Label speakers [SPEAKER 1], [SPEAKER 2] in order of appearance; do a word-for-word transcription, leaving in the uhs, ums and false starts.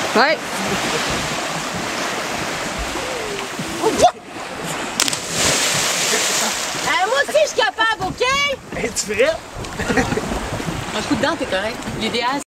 [SPEAKER 1] Ouais.
[SPEAKER 2] Euh, moi aussi, je suis capable, OK?
[SPEAKER 3] Es-tu prête?
[SPEAKER 2] Un coup de dent, t'es correct. L'idéal,